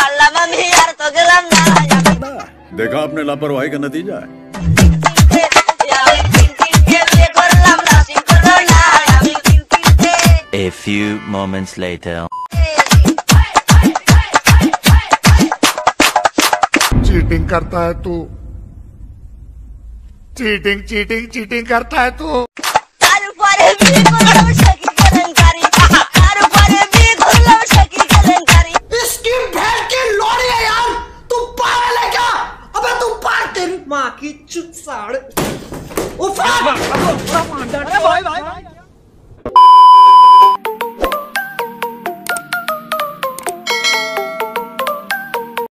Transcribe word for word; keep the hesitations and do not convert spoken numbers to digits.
করলাম আমি আর তো গেলাম না। देखा आपने लापरवाही का नतीजा है। A few moments later. Cheating करता है तू, चीटिंग चीटिंग चीटिंग करता है तू। इसकी बहन की लोड़ी है यार, तू पागल है क्या? अबे तू पागल, तेरी माँ की चुत साड़। उफ!